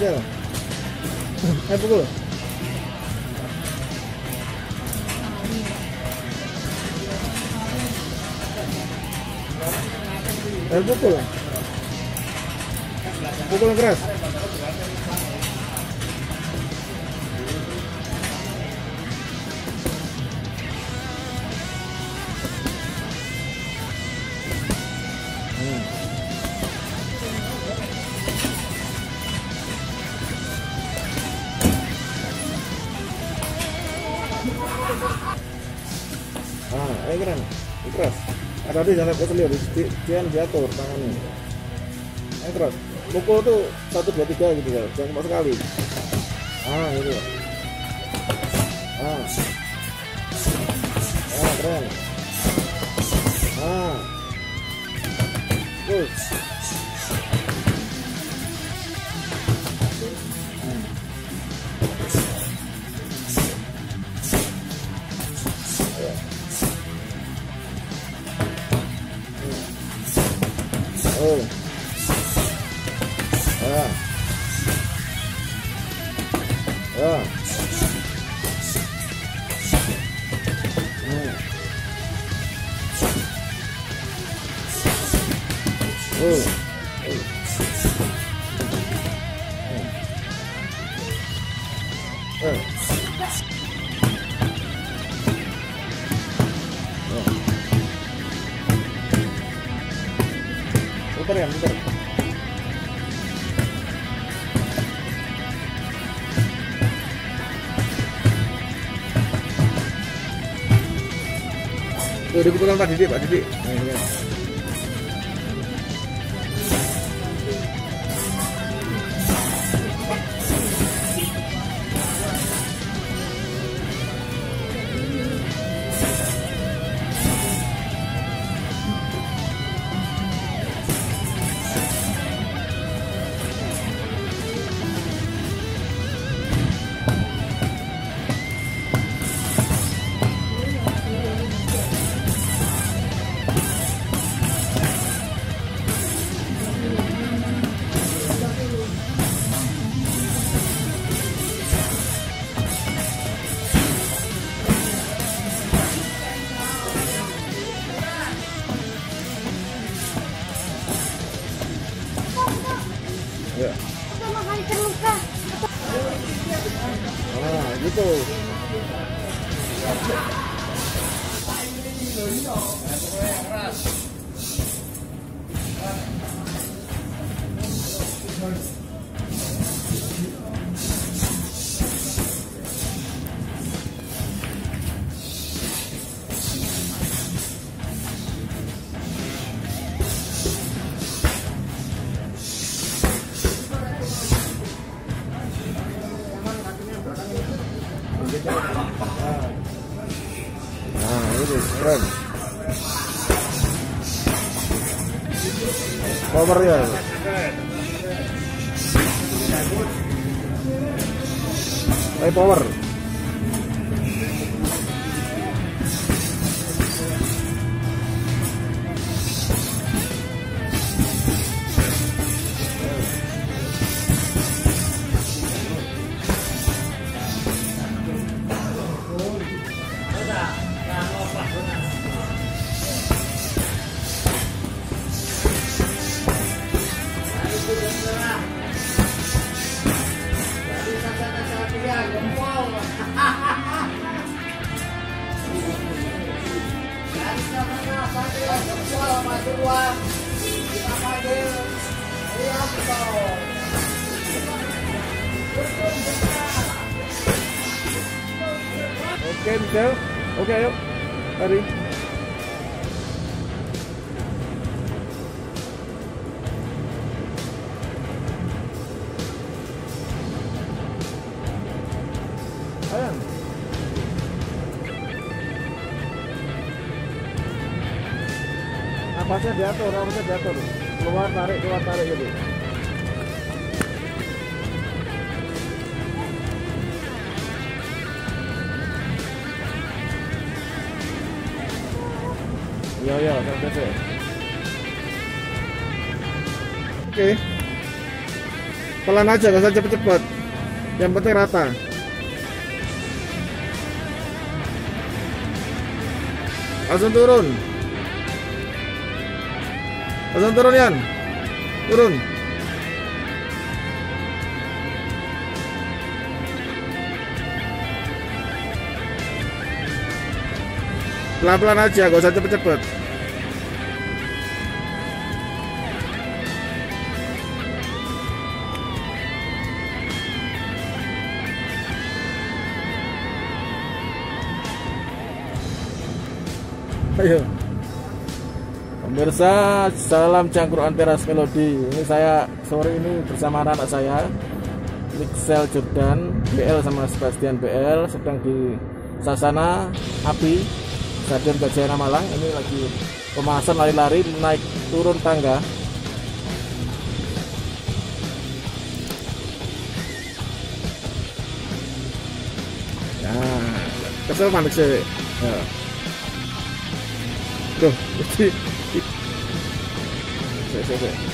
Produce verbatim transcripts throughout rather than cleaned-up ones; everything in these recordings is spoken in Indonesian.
Ayo pukul. Ayo pukul. Pukul yang keras. Hmm. Ah, ayo keren, keras. Ada di jangan keselir, jangan diatur tangannya. Ayo keras. Pukul tuh satu dua tiga gitu ya, jangan cuma sekali. Ah, gitu. Ah, ah keren. Ah, push. Oh. Ah. Ah. Hmm. Oh. Oh. Hmm. Eh. Putar ya, putar. Tuh, dipukulkan Pak Didi, Pak Didi. Nah, ini. Ya. Ah, gitu. Nah, itu keren. Powernya. High power. Oke, Michelle. Oke, ayo. Mari. Ayan. Napasnya diatur, napasnya diatur. Keluar tarik, keluar tarik gitu. Iya, iya, sampai. Oke. Pelan aja, gak usah cepet-cepet. Yang penting rata. Langsung turun. Langsung turun, Yan. Turun. Pelan-pelan aja, gak usah cepet-cepet. Ayo pemirsa, salam cangkruan teras melodi. Ini saya sore ini bersama anak saya Mixel Jordan B L sama Sebastian B L sedang di Sasana Api Stadion Gajayana Malang. Ini lagi pemanasan lari-lari naik turun tangga. Nah, kesel manik sih. Ya. Tuh, jadi saya, saya, saya.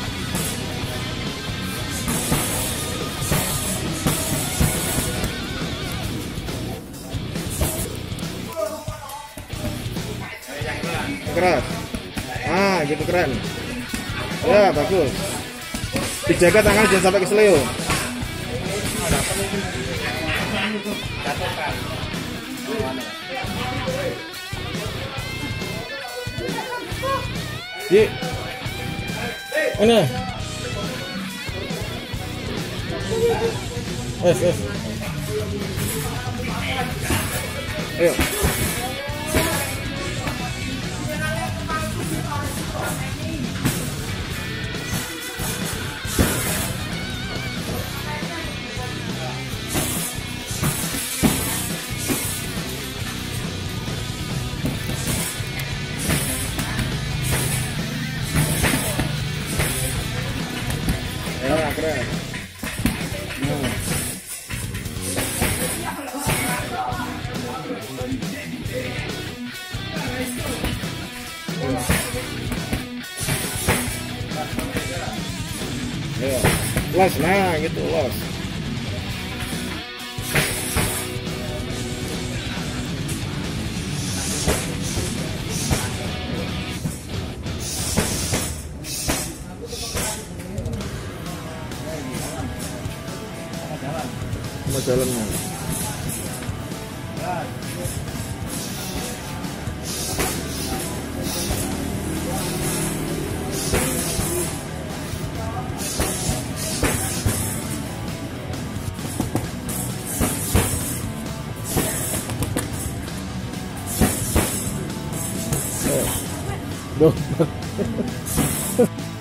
Keras. Ah, gitu keren. Ya, bagus. Dijaga tangan jangan sampai keseleo. Di mana? Es, es. Ayo. Ya, keren. Nah. Ya, los, nah gitu los. Mau jalan mau. Duh.